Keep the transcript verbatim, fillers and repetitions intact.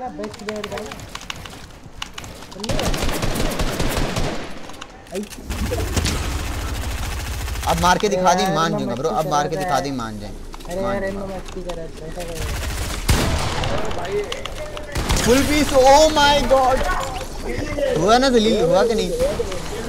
Best player का ना अब मार के दिखा दी मान जाऊंगा ब्रो। अब मार के दिखा दी मान जाए। अरे यार इन मस्ती कर रहा है भाई। Full peace. Oh my god हुआ ना दलील हुआ कि नहीं?